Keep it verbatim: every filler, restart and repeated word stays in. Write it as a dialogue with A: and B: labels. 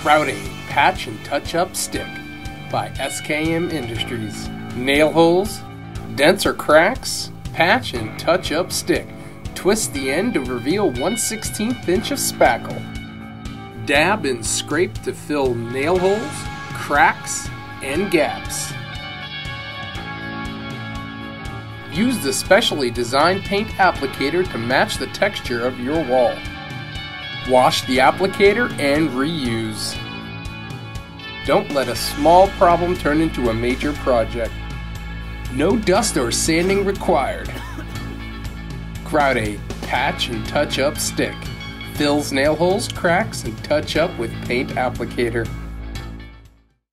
A: Grout-Aide Patch and Touch-Up Stick by S K M Industries. Nail holes, dents or cracks, patch and touch-up stick. Twist the end to reveal one sixteenth inch of spackle. Dab and scrape to fill nail holes, cracks, and gaps. Use the specially designed paint applicator to match the texture of your wall. Wash the applicator and reuse. Don't let a small problem turn into a major project. No dust or sanding required. Grout-Aide Patch and Touch-Up Stick. Fills nail holes, cracks, and touch up with paint applicator.